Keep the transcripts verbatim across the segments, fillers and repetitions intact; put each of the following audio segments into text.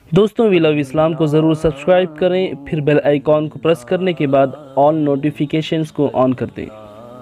دوستوں وی لو اسلام کو ضرور سبسکرائب کریں، پھر بیل آئیکن کو پریس کرنے کے بعد آل نوٹیفیکیشنز کو آن کر دیں۔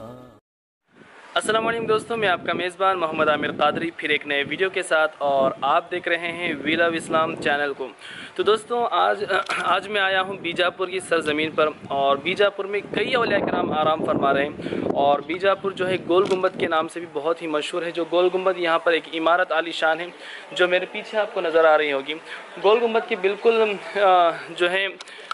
السلام علیکم دوستوں، میں آپ کا میزبان محمد عامر قادری پھر ایک نئے ویڈیو کے ساتھ، اور آپ دیکھ رہے ہیں وی لو اسلام چینل کو۔ تو دوستوں آج آج میں آیا ہوں بیجاپور کی سرزمین پر، اور بیجاپور میں کئی اولیاء کرام آرام فرما رہے ہیں، اور بیجاپور جو ہے گول گنبد کے نام سے بھی بہت ہی مشہور ہے۔ جو گول گنبد یہاں پر ایک عمارت عالی شان ہے جو میرے پیچھے آپ کو نظر آ رہی ہوگی۔ گول گنبد کے بالکل جو ہے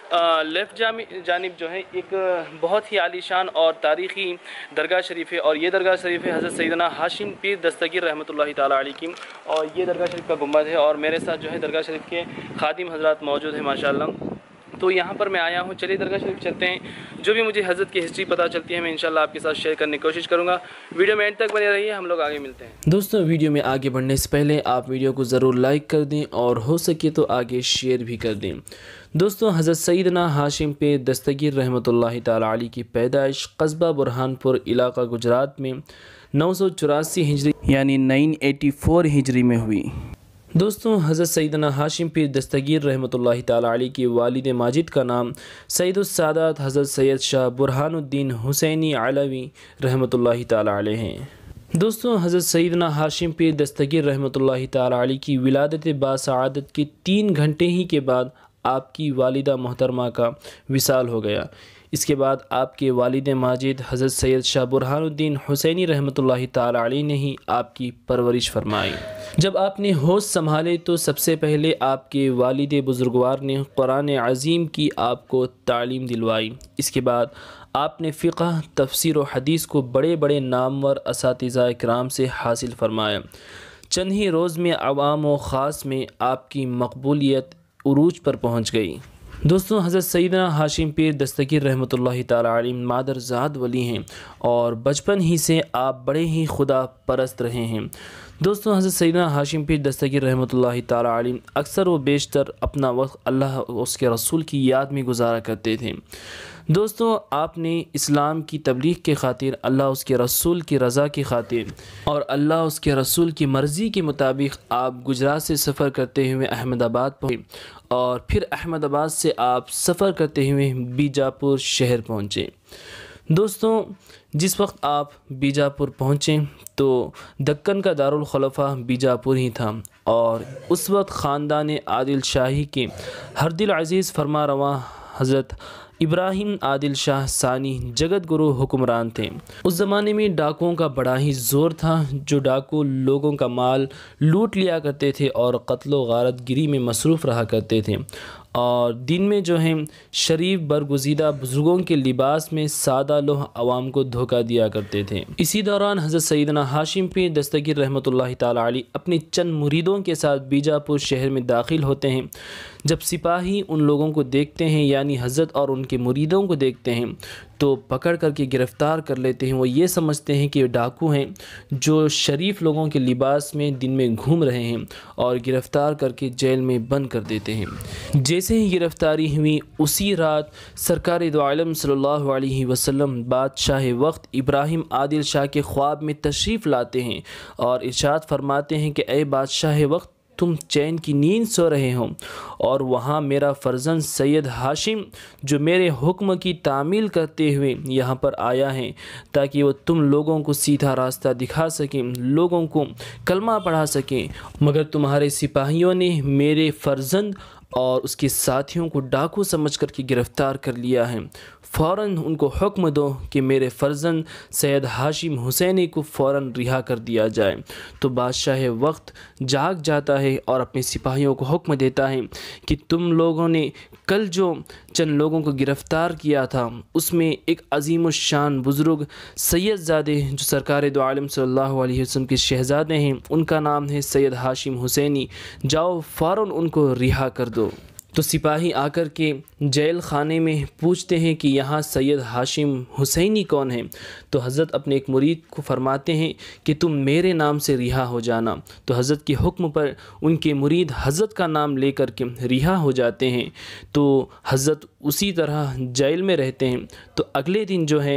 لیفٹ جانب جو ہے ایک بہت ہی عالی شان اور تاریخی درگاہ شریف ہے، اور یہ درگاہ شریف ہے حضرت سیدنا ہاشم پیر دستگیر رحمۃ اللہ تعالیٰ علیہ کی، اور یہ درگاہ شریف کا گنبد ہے، اور میرے ساتھ جو ہے درگاہ شریف کے خادم حضرات موجود ہیں ماشاءاللہ۔ تو یہاں پر میں آیا ہوں، چلیے درگاہ شریف چلتے ہیں۔ جو بھی مجھے حضرت کی ہسٹری پتہ چلتی ہے میں انشاءاللہ آپ کے ساتھ شیئر کرنے کی کوشش کروں گا۔ ویڈیو میں اینڈ تک بنے رہیے، ہم لوگ آگے ملتے ہیں۔ دوستوں ویڈیو میں آگے بڑھنے سے پہلے آپ ویڈیو کو ضرور لائک کر دیں، اور ہو سکے تو آگے شیئر بھی کر دیں۔ دوستوں حضرت سیدنا ہاشم پیر دستگیر رحمۃ اللہ تعالیٰ علیہ کی پیدائش قصبہ برہان پور علاقہ گجرات میں نو سو چوراسی ہجری یعنی نائن ایٹی فور ہجری میں ہوئی۔ دوستوں حضرت سیدنا ہاشم پیر دستگیر رحمۃ اللہ تعالیٰ علیہ کے والد ماجد کا نام سید السادات حضرت سید شاہ برہان الدین حسینی علوی رحمۃ اللہ تعالیٰ علیہ ہیں۔ دوستوں حضرت سیدنا ہاشم پیر دستگیر رحمۃ اللہ تعالیٰ علیہ کی ولادت باسعادت کے تین گھنٹے ہی کے بعد آپ کی والدہ محترمہ کا وصال ہو گیا۔ اس کے بعد آپ کے والد ماجد حضرت سید شاہ برہان الدین حسینی رحمۃ اللہ تعالیٰ علیہ نے ہی آپ کی پرورش فرمائی۔ جب آپ نے ہوش سنبھالے تو سب سے پہلے آپ کے والد بزرگوار نے قرآن عظیم کی آپ کو تعلیم دلوائی۔ اس کے بعد آپ نے فقہ، تفسیر و حدیث کو بڑے بڑے نامور اساتذہ کرام سے حاصل فرمایا۔ چند ہی روز میں عوام و خاص میں آپ کی مقبولیت عروج پر پہنچ گئی۔ دوستوں حضرت سیدنا ہاشم پیر دستگیر رحمۃ اللہ تعالیٰ علیہ مادر ذات ولی ہیں، اور بچپن ہی سے آپ بڑے ہی خدا پرست رہے ہیں۔ دوستوں حضرت سیدنا ہاشم پیر دستگیر رحمۃ اللہ تعالیٰ علیہ اکثر و بیشتر اپنا وقت اللہ اور اس کے رسول کی یاد میں گزارا کرتے تھے۔ دوستوں آپ نے اسلام کی تبلیغ کے خاطر، اللہ اس کے رسول کی رضا کی خاطر اور اللہ اس کے رسول کی مرضی کے مطابق آپ گجرات سے سفر کرتے ہوئے احمد آباد پہنچے، اور پھر احمد آباد سے آپ سفر کرتے ہوئے بیجاپور شہر پہنچے۔ دوستوں جس وقت آپ بیجاپور پہنچے تو دکن کا دارالخلفہ بیجاپور ہی تھا، اور اس وقت خاندان عادل شاہی کے ہر دل عزیز فرما رواں حضرت ابراہیم عادل شاہ ثانی جگت گرو حکمران تھے۔ اس زمانے میں ڈاکوؤں کا بڑا ہی زور تھا، جو ڈاکو لوگوں کا مال لوٹ لیا کرتے تھے اور قتل و غارت گری میں مصروف رہا کرتے تھے، اور دن میں جو ہیں شریف برگزیدہ بزرگوں کے لباس میں سادہ لوح عوام کو دھوکہ دیا کرتے تھے۔ اسی دوران حضرت سیدنا ہاشم پیر دستگیر رحمۃ اللہ تعالیٰ علیہ اپنے چند مریدوں کے ساتھ بیجاپور شہر میں داخل ہوتے ہیں۔ جب سپاہی ان لوگوں کو دیکھتے ہیں، یعنی حضرت اور ان کے مریدوں کو دیکھتے ہیں، تو پکڑ کر کے گرفتار کر لیتے ہیں۔ وہ یہ سمجھتے ہیں کہ یہ ڈاکو ہیں جو شریف لوگوں کے لباس میں دن میں گھوم رہے ہیں، اور گرفتار کر کے جیل میں بند کر دیتے ہیں۔ جیسے ہی گرفتاری ہوئی اسی رات سرکار دو عالم صلی اللہ علیہ وسلم بادشاہ وقت ابراہیم عادل شاہ کے خواب میں تشریف لاتے ہیں، اور ارشاد فرماتے ہیں کہ اے بادشاہ وقت، تم چین کی نیند سو رہے ہو، اور وہاں میرا فرزند سید ہاشم جو میرے حکم کی تعمیل کرتے ہوئے یہاں پر آیا ہے، تاکہ وہ تم لوگوں کو سیدھا راستہ دکھا سکیں، لوگوں کو کلمہ پڑھا سکیں، مگر تمہارے سپاہیوں نے میرے فرزند اور اس کے ساتھیوں کو ڈاکو سمجھ کر کے گرفتار کر لیا ہے۔ فوراً ان کو حکم دو کہ میرے فرزند سید ہاشم حسینی کو فوراً رہا کر دیا جائے۔ تو بادشاہ وقت جاگ جاتا ہے اور اپنے سپاہیوں کو حکم دیتا ہے کہ تم لوگوں نے کل جو چند لوگوں کو گرفتار کیا تھا، اس میں ایک عظیم الشان بزرگ سید زادے جو سرکار دو عالم صلی اللہ علیہ وسلم کے شہزادے ہیں، ان کا نام ہے سید ہاشم حسینی، جاؤ فوراً ان کو رہا کر دو۔ تو سپاہی آ کر کے جیل خانے میں پوچھتے ہیں کہ یہاں سید ہاشم حسینی کون ہیں؟ تو حضرت اپنے ایک مرید کو فرماتے ہیں کہ تم میرے نام سے رہا ہو جانا۔ تو حضرت کے حکم پر ان کے مرید حضرت کا نام لے کر کے رہا ہو جاتے ہیں۔ تو حضرت اسی طرح جیل میں رہتے ہیں۔ تو اگلے دن جو ہے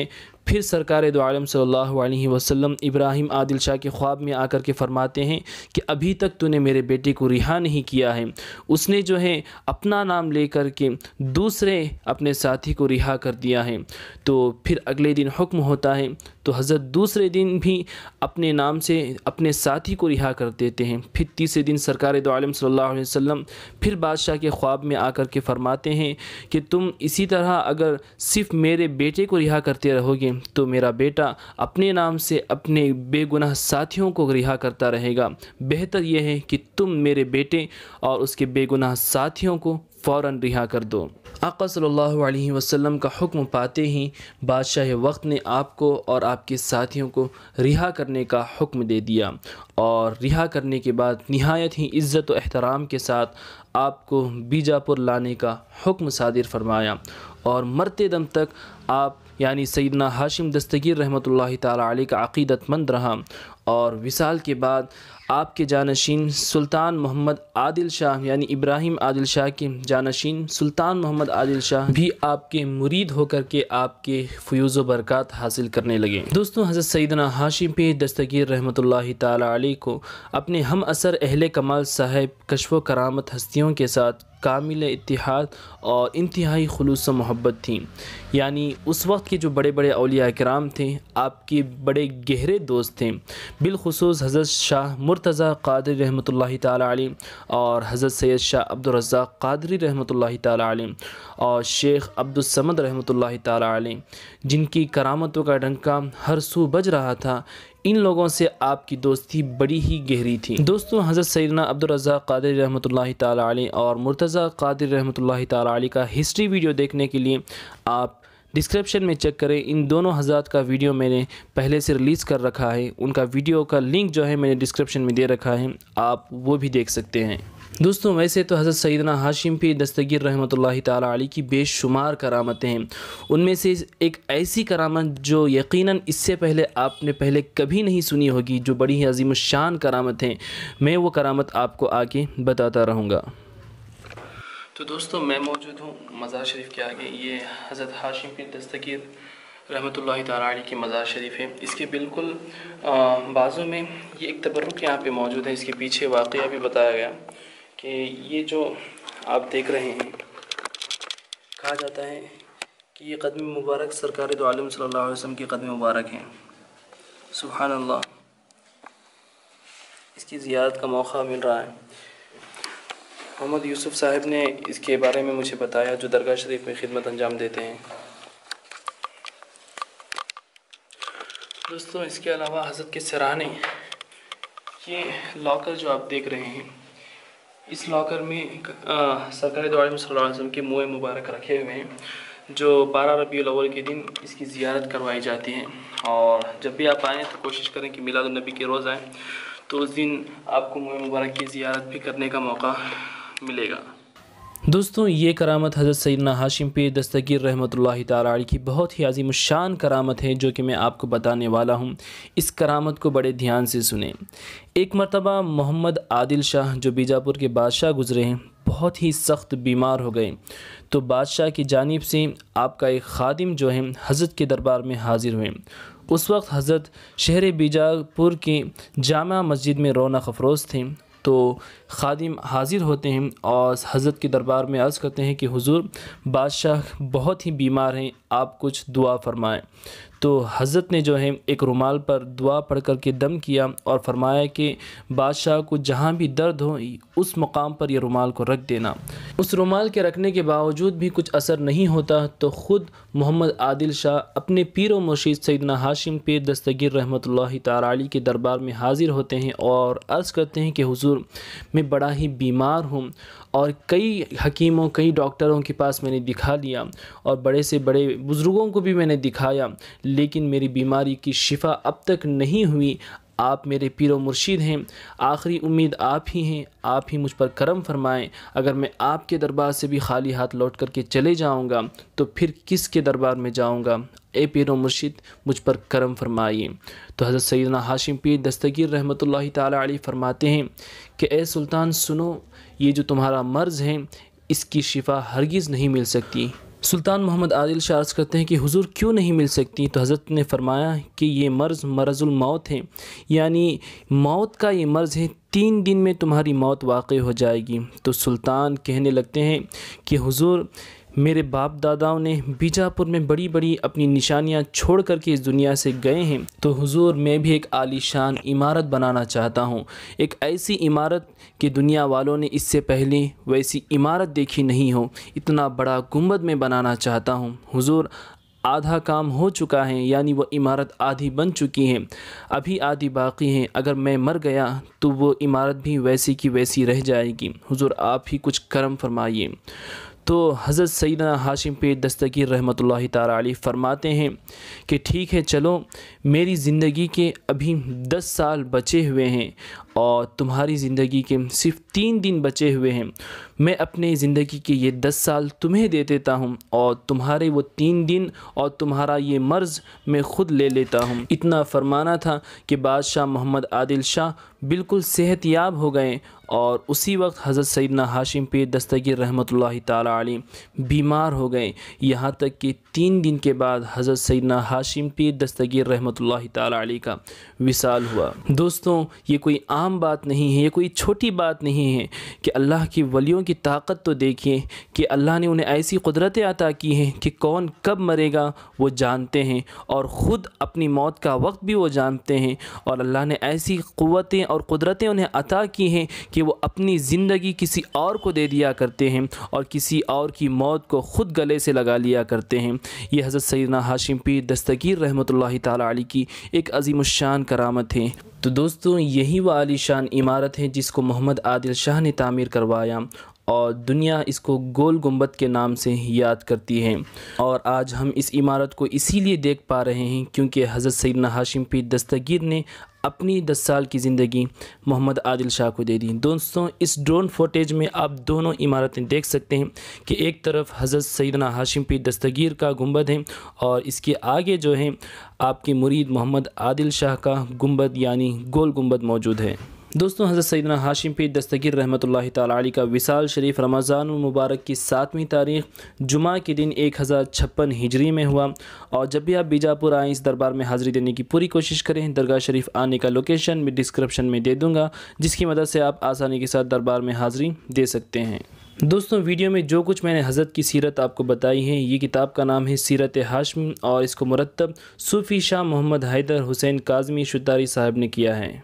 پھر سرکار دو عالم صلی اللہ علیہ وسلم ابراہیم عادل شاہ کے خواب میں آ کر کے فرماتے ہیں کہ ابھی تک تو نے میرے بیٹے کو رہا نہیں کیا ہے۔ اس نے جو ہے اپنا نام لے کر کے دوسرے اپنے ساتھی کو رہا کر دیا ہے۔ تو پھر اگلے دن حکم ہوتا ہے تو حضرت دوسرے دن بھی اپنے نام سے اپنے ساتھی کو رہا کر دیتے ہیں۔ پھر تیسرے دن سرکار دو عالم صلی اللہ علیہ وسلم پھر بادشاہ کے خواب میں آ کر کے فرماتے ہیں کہ تم اسی طرح اگر صرف میرے بیٹے کو رہا کرتے رہو گے تو میرا بیٹا اپنے نام سے اپنے بے گناہ ساتھیوں کو رہا کرتا رہے گا۔ بہتر یہ ہے کہ تم میرے بیٹے اور اس کے بے گناہ ساتھیوں کو فوراً رہا کر دو۔ آقا صلی اللہ علیہ وسلم کا حکم پاتے ہی بادشاہ وقت نے آپ کو اور آپ کے ساتھیوں کو رہا کرنے کا حکم دے دیا، اور رہا کرنے کے بعد نہایت ہی عزت و احترام کے ساتھ آپ کو بیجاپور لانے کا حکم صادر فرمایا، اور مرتے دم تک آپ یعنی سیدنا ہاشم دستگیر رحمۃ اللہ تعالی علیہ کا عقیدت مند رہا، اور وصال کے بعد آپ کے جانشین سلطان محمد عادل شاہ یعنی ابراہیم عادل شاہ کے جانشین سلطان محمد عادل شاہ بھی آپ کے مرید ہو کر کے آپ کے فیوز و برکات حاصل کرنے لگے۔ دوستوں، حضرت سیدنا ہاشم پیر دستگیر رحمۃ اللہ تعالی علیہ کو اپنے ہم اثر اہل کمال صاحب کشف و کرامت ہستیوں کے ساتھ کامل اتحاد اور انتہائی خلوص و محبت تھی، یعنی اس وقت کے جو بڑے بڑے اولیاء کرام تھے آپ کے بڑے گہرے دوست تھے، بالخصوص حضرت شاہ مرتضیٰ قادری رحمۃ اللہ تعالی علیہ اور حضرت سید شاہ عبدالرزاق قادری رحمۃ اللہ تعالی علیہ اور شیخ عبدالصمد رحمۃ اللہ تعالی علیہ، جن کی کرامتوں کا ڈنکا ہر سو بج رہا تھا۔ ان لوگوں سے آپ کی دوستی بڑی ہی گہری تھی۔ دوستوں، حضرت سیدنا عبدالرزاق قادری رحمۃ اللہ تعالی علیہ اور مرتضیٰ قادری رحمۃ اللہ تعالی علیہ کا ہسٹری ویڈیو دیکھنے کے لیے آپ ڈسکرپشن میں چیک کریں، ان دونوں حضرات کا ویڈیو میں نے پہلے سے ریلیز کر رکھا ہے، ان کا ویڈیو کا لنک جو ہے میں نے ڈسکرپشن میں دے رکھا ہے، آپ وہ بھی دیکھ سکتے ہیں۔ دوستوں، ویسے تو حضرت سیدنا ہاشم پیر دستگیر رحمۃ اللہ تعالی علیہ کی بے شمار کرامتیں ہیں، ان میں سے ایک ایسی کرامت جو یقیناً اس سے پہلے آپ نے پہلے کبھی نہیں سنی ہوگی، جو بڑی ہی عظیم الشان کرامت ہیں، میں وہ کرامت آپ کو آگے بتاتا رہوں گا۔ تو دوستوں، میں موجود ہوں مزار شریف کے آگے، یہ حضرت ہاشم پیر دستگیر رحمۃ اللہ تعالی علیہ کی مزار شریف ہے۔ اس کے بالکل بازو میں یہ ایک تبرک یہاں پہ موجود ہے، اس کے پیچھے واقعہ بھی بتایا گیا کہ یہ جو آپ دیکھ رہے ہیں، کہا جاتا ہے کہ یہ قدم مبارک سرکار دو عالم صلی اللہ علیہ وسلم کی قدم مبارک ہیں۔ سبحان اللہ، اس کی زیارت کا موقع مل رہا ہے۔ محمد یوسف صاحب نے اس کے بارے میں مجھے بتایا، جو درگاہ شریف میں خدمت انجام دیتے ہیں۔ دوستوں، اس کے علاوہ حضرت کے سرانے، یہ لاکر جو آپ دیکھ رہے ہیں، اس لاکر میں سرکار دو عالم صلی اللہ علیہ وسلم کے منہ مبارک رکھے ہوئے ہیں، جو بارہ ربیع الاول کے دن اس کی زیارت کروائی جاتی ہے، اور جب بھی آپ آئیں تو کوشش کریں کہ میلاد النبی کے روز آئیں، تو اس دن آپ کو منہ مبارک کی زیارت بھی کرنے کا موقع ملے گا۔ دوستوں، یہ کرامت حضرت سیدنا ہاشم پیر دستگیر رحمۃ اللہ تعالی علیہ کی بہت ہی عظیم الشان کرامت ہے، جو کہ میں آپ کو بتانے والا ہوں۔ اس کرامت کو بڑے دھیان سے سنیں۔ ایک مرتبہ محمد عادل شاہ جو بیجاپور کے بادشاہ گزرے ہیں، بہت ہی سخت بیمار ہو گئے، تو بادشاہ کی جانب سے آپ کا ایک خادم جو ہے حضرت کے دربار میں حاضر ہوئے۔ اس وقت حضرت شہر بیجاپور کی جامع مسجد میں رونق افروز تھے، تو خادم حاضر ہوتے ہیں اور حضرت کے دربار میں عرض کرتے ہیں کہ حضور، بادشاہ بہت ہی بیمار ہیں، آپ کچھ دعا فرمائیں۔ تو حضرت نے جو ہے ایک رومال پر دعا پڑھ کر کے دم کیا اور فرمایا کہ بادشاہ کو جہاں بھی درد ہو اس مقام پر یہ رومال کو رکھ دینا۔ اس رومال کے رکھنے کے باوجود بھی کچھ اثر نہیں ہوتا تو خود محمد عادل شاہ اپنے پیر و مرشد سیدنا ہاشم پیر دستگیر رحمۃ اللہ تعالی علیہ کے دربار میں حاضر ہوتے ہیں اور عرض کرتے ہیں کہ حضور، میں بڑا ہی بیمار ہوں، اور کئی حکیموں کئی ڈاکٹروں کے پاس میں نے دکھا لیا اور بڑے سے بڑے بزرگوں کو بھی میں نے دکھایا، لیکن میری بیماری کی شفا اب تک نہیں ہوئی۔ آپ میرے پیر و مرشد ہیں، آخری امید آپ ہی ہیں، آپ ہی مجھ پر کرم فرمائیں۔ اگر میں آپ کے دربار سے بھی خالی ہاتھ لوٹ کر کے چلے جاؤں گا تو پھر کس کے دربار میں جاؤں گا؟ اے پیر و مرشد، مجھ پر کرم فرمائیے۔ تو حضرت سیدنا ہاشم پیر دستگیر رحمۃ اللہ تعالی علیہ فرماتے ہیں کہ اے سلطان سنو، یہ جو تمہارا مرض ہے اس کی شفا ہرگز نہیں مل سکتی۔ سلطان محمد عادل شاہ عرض کرتے ہیں کہ حضور کیوں نہیں مل سکتی؟ تو حضرت نے فرمایا کہ یہ مرض مرض الموت ہے، یعنی موت کا یہ مرض ہے، تین دن میں تمہاری موت واقع ہو جائے گی۔ تو سلطان کہنے لگتے ہیں کہ حضور میرے باپ داداؤں نے بیجاپور میں بڑی بڑی اپنی نشانیاں چھوڑ کر کے اس دنیا سے گئے ہیں، تو حضور میں بھی ایک عالی شان عمارت بنانا چاہتا ہوں، ایک ایسی عمارت کہ دنیا والوں نے اس سے پہلے ویسی عمارت دیکھی نہیں ہو، اتنا بڑا گنبد میں بنانا چاہتا ہوں۔ حضور آدھا کام ہو چکا ہے، یعنی وہ عمارت آدھی بن چکی ہے، ابھی آدھی باقی ہے، اگر میں مر گیا تو وہ عمارت بھی ویسی کی ویسی رہ جائے گی، حضور آپ ہی کچھ کرم فرمائیے۔ تو حضرت سیدنا ہاشم پیر دستگیر رحمۃ اللہ تعالی علیہ فرماتے ہیں کہ ٹھیک ہے، چلو میری زندگی کے ابھی دس سال بچے ہوئے ہیں اور تمہاری زندگی کے صرف تین دن بچے ہوئے ہیں، میں اپنے زندگی کے یہ دس سال تمہیں دے دیتا ہوں اور تمہارے وہ تین دن اور تمہارا یہ مرض میں خود لے لیتا ہوں۔ اتنا فرمانا تھا کہ بادشاہ محمد عادل شاہ بالکل صحت یاب ہو گئے، اور اسی وقت حضرت سیدنا ہاشم پیر دستگیر رحمۃ اللہ تعالی علیہ بیمار ہو گئے، یہاں تک کہ تین دن کے بعد حضرت سیدنا ہاشم پیر دستگیر رحمۃ اللہ تعالی علیہ کا وصال ہوا۔ دوستوں یہ کوئی عام بات نہیں ہے، یہ کوئی چھوٹی بات نہیں ہے کہ اللہ کی ولیوں کی طاقت تو دیکھیے کہ اللہ نے انہیں ایسی قدرتیں عطا کی ہیں کہ کون کب مرے گا وہ جانتے ہیں، اور خود اپنی موت کا وقت بھی وہ جانتے ہیں، اور اللہ نے ایسی قوتیں اور قدرتیں انہیں عطا کی ہیں کہ وہ اپنی زندگی کسی اور کو دے دیا کرتے ہیں اور کسی اور کی موت کو خود گلے سے لگا لیا کرتے ہیں۔ یہ حضرت سیدنا ہاشم پیر دستگیر رحمۃ اللہ تعالی علیہ کی ایک عظیم الشان کرامت ہے۔ تو دوستوں یہی وہ عالی شان عمارت ہے جس کو محمد عادل شاہ نے تعمیر کروایا، اور دنیا اس کو گول گنبد کے نام سے یاد کرتی ہے، اور آج ہم اس عمارت کو اسی لیے دیکھ پا رہے ہیں کیونکہ حضرت سیدنا ہاشم پیر دستگیر نے اپنی دس سال کی زندگی محمد عادل شاہ کو دے دی۔ دوستوں اس ڈرون فوٹیج میں آپ دونوں عمارتیں دیکھ سکتے ہیں کہ ایک طرف حضرت سیدنا ہاشم پیر دستگیر کا گنبد ہے، اور اس کے آگے جو ہے آپ کے مرید محمد عادل شاہ کا گنبد یعنی گول گنبد موجود ہے۔ دوستوں حضرت سیدنا ہاشم پیر دستگیر رحمۃ اللہ تعالی علیہ کا وصال شریف رمضان المبارک کی ساتویں تاریخ جمعہ کے دن ایک ہزار چھپن ہجری میں ہوا، اور جب بھی آپ بیجاپور آئیں اس دربار میں حاضری دینے کی پوری کوشش کریں۔ درگاہ شریف آنے کا لوکیشن میں ڈسکرپشن میں دے دوں گا، جس کی مدد سے آپ آسانی کے ساتھ دربار میں حاضری دے سکتے ہیں۔ دوستوں ویڈیو میں جو کچھ میں نے حضرت کی سیرت آپ کو بتائی ہے، یہ کتاب کا نام ہے سیرت ہاشمی، اور اس کو مرتب صوفی شاہ محمد حیدر حسین کاظمی شتاری صاحب نے کیا ہے۔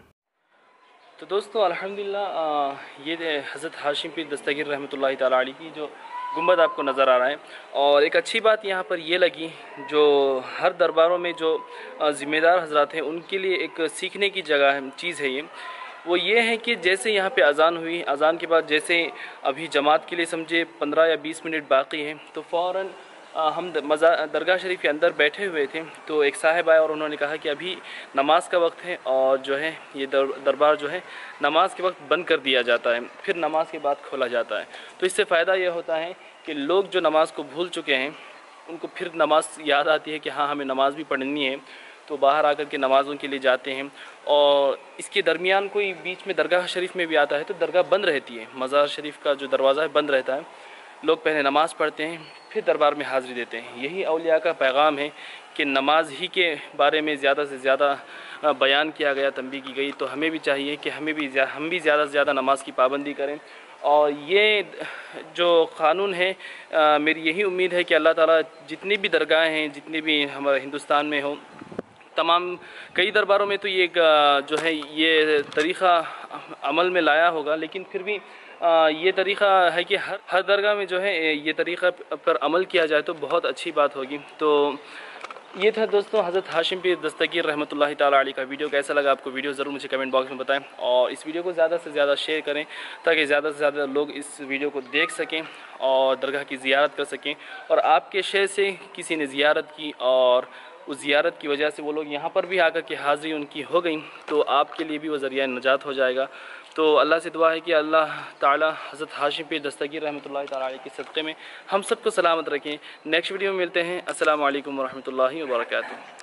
تو دوستو الحمدللہ یہ حضرت ہاشم پیر دستگیر رحمۃ اللہ تعالی علیہ کی جو گنبد آپ کو نظر آ رہا ہے، اور ایک اچھی بات یہاں پر یہ لگی جو ہر درباروں میں جو ذمہ دار حضرات ہیں ان کے لیے ایک سیکھنے کی جگہ ہے چیز ہے، یہ وہ یہ ہے کہ جیسے یہاں پہ اذان ہوئی، اذان کے بعد جیسے ابھی جماعت کے لیے سمجھے پندرہ یا بیس منٹ باقی ہیں، تو فوراً ہم درگاہ شریف کے اندر بیٹھے ہوئے تھے، تو ایک صاحب آئے اور انہوں نے کہا کہ ابھی نماز کا وقت ہے، اور جو ہے یہ دربار جو ہے نماز کے وقت بند کر دیا جاتا ہے، پھر نماز کے بعد کھولا جاتا ہے۔ تو اس سے فائدہ یہ ہوتا ہے کہ لوگ جو نماز کو بھول چکے ہیں ان کو پھر نماز یاد آتی ہے کہ ہاں ہمیں نماز بھی پڑھنی ہے، تو باہر آ کر کے نمازوں کے لیے جاتے ہیں۔ اور اس کے درمیان کوئی بیچ میں درگاہ شریف میں بھی آتا ہے تو درگاہ بند رہتی ہے، مزار شریف کا جو دروازہ ہے بند رہتا ہے، لوگ پہلے نماز پڑھتے ہیں پھر دربار میں حاضری دیتے ہیں۔ یہی اولیاء کا پیغام ہے کہ نماز ہی کے بارے میں زیادہ سے زیادہ بیان کیا گیا، تنبیہ کی گئی، تو ہمیں بھی چاہیے کہ ہمیں بھی ہم بھی زیادہ سے زیادہ نماز کی پابندی کریں۔ اور یہ جو قانون ہے، میری یہی امید ہے کہ اللہ تعالیٰ جتنی بھی درگاہیں ہیں، جتنی بھی ہمارے ہندوستان میں ہوں، تمام کئی درباروں میں تو یہ جو ہے یہ طریقہ عمل میں لایا ہوگا، لیکن پھر بھی یہ طریقہ ہے کہ ہر ہر درگاہ میں جو ہے یہ طریقہ پر عمل کیا جائے تو بہت اچھی بات ہوگی۔ تو یہ تھا دوستوں حضرت ہاشم پیر دستگیر رحمۃ اللہ تعالی علیہ کا ویڈیو۔ کیسا لگا آپ کو ویڈیو ضرور مجھے کمنٹ باکس میں بتائیں، اور اس ویڈیو کو زیادہ سے زیادہ شیئر کریں تاکہ زیادہ سے زیادہ لوگ اس ویڈیو کو دیکھ سکیں اور درگاہ کی زیارت کر سکیں، اور آپ کے شہر سے کسی نے زیارت کی اور اس زیارت کی وجہ سے وہ لوگ یہاں پر بھی آ کر کے حاضری ان کی ہو گئی تو آپ کے لیے بھی وہ ذریعہ نجات ہو جائے گا۔ تو اللہ سے دعا ہے کہ اللہ تعالی حضرت ہاشم پیر دستگیر رحمۃ اللہ تعالی علیہ کے صدقے میں ہم سب کو سلامت رکھیں۔ نیکسٹ ویڈیو میں ملتے ہیں۔ السلام علیکم ورحمۃ اللہ وبرکاتہ۔